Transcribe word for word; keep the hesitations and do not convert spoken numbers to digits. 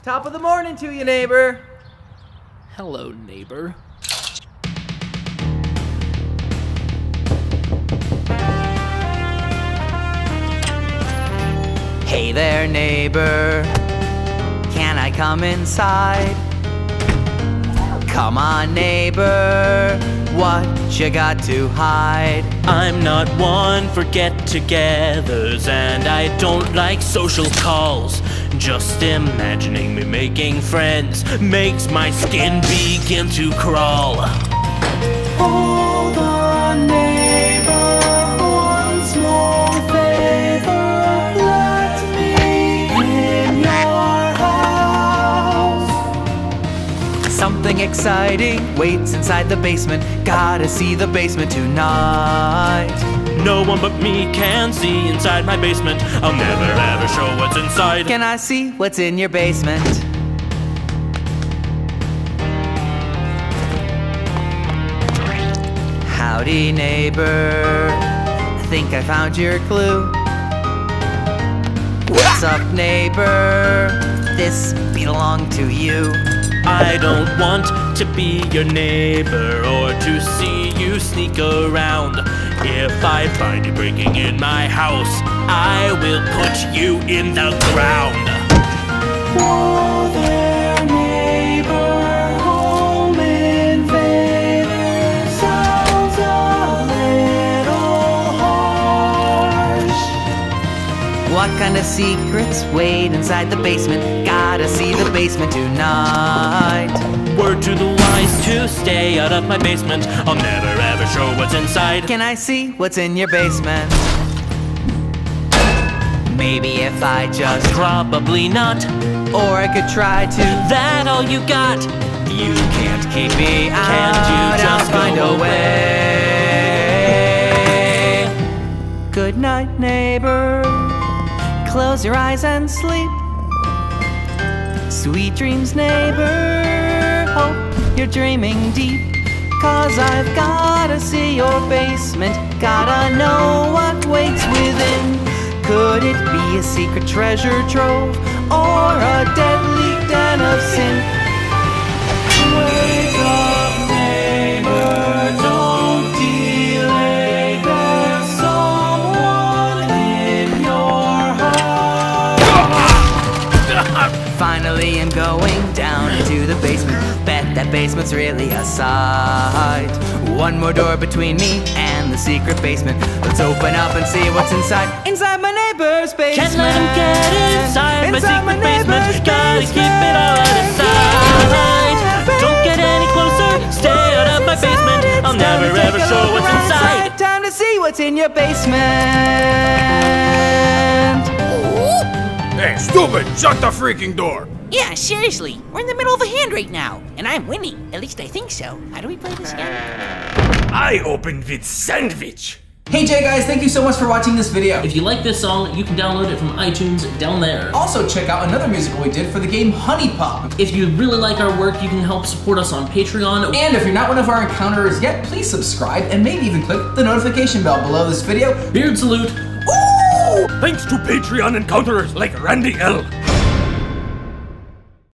Top of the morning to you, neighbor. Hello, neighbor. Hey there, neighbor. Can I come inside? Come on, neighbor. What you got to hide? I'm not one for get-togethers, and I don't like social calls. Just imagining me making friends makes my skin begin to crawl. Hold on, neighbor, one small favor. Let me in your house. Something exciting waits inside the basement. Gotta see the basement tonight. No one but me can see inside my basement. I'll never ever show what's inside. Can I see what's in your basement? Howdy, neighbor. I think I found your clue. What's up, neighbor? This belonged to you. I don't want to be your neighbor or to see you sneak around. If I find you breaking in my house, I will put you in the ground. Whoa there, neighbor, home invader. Sounds a little harsh. What kind of secrets wait inside the basement? Gotta see the basement tonight. Word to the wise to stay out of my basement. I'll never ever show what's inside. Can I see what's in your basement? Maybe if I just... Probably not. Or I could try to... That all you got? You can't keep me out. Can't you just I'll find go a way? Good night, neighbor. Close your eyes and sleep. Sweet dreams, neighbor. Hope you're dreaming deep. Cause I've gotta see your basement. Gotta know what waits within. Could it be a secret treasure trove or a deadly den of sin? Wake up, neighbor, don't delay. There's someone in your house. Finally, I'm going down into the basement. Bet that basement's really a sight. One more door between me and the secret basement. Let's open up and see what's inside. Inside my neighbor's basement. Can't let him get inside, inside my secret basement. Gotta keep it all inside. Don't get any closer, stay out of my basement. I'll never ever show what's inside. Time to see what's in your basement. Hey, stupid! Shut the freaking door! Yeah, seriously, we're in the middle of a hand right now, and I'm winning. At least I think so. How do we play this again? I opened with sandwich! Hey Jay guys, thank you so much for watching this video. If you like this song, you can download it from iTunes down there. Also check out another musical we did for the game Honey Pop. If you really like our work, you can help support us on Patreon. And if you're not one of our encounterers yet, please subscribe and maybe even click the notification bell below this video. Beard salute. Ooh! Thanks to Patreon encounterers like Randy L.